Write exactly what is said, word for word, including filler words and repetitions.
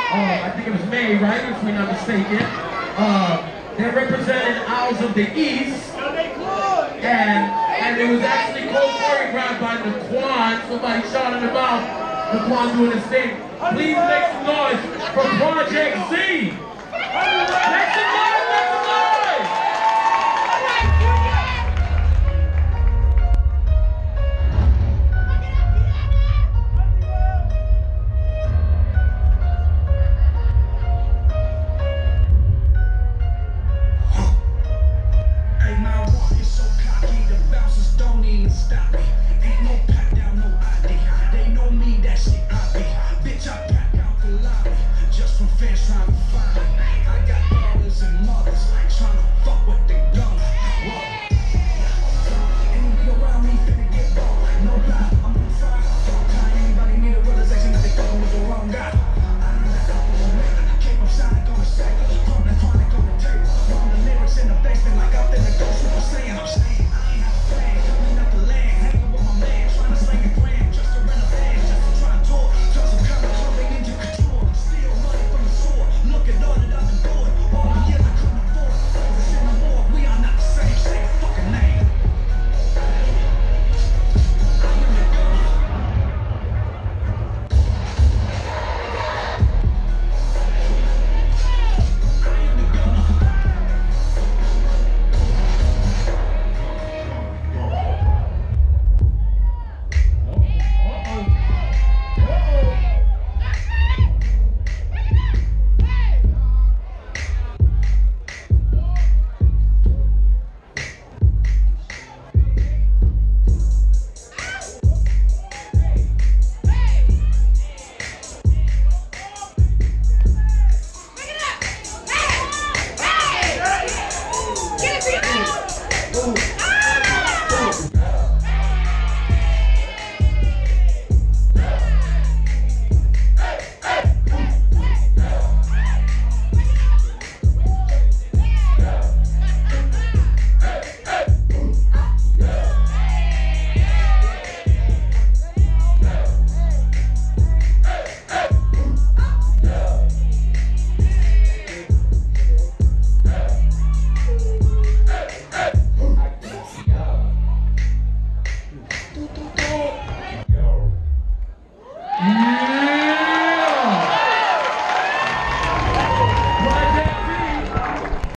uh, I think it was May, right, if we're not mistaken. Uh, they represented Owls of the East. And, and it was actually co-choreographed by Naquan. Somebody shouting him out. Naquan doing his thing. Please make some noise for Project Z.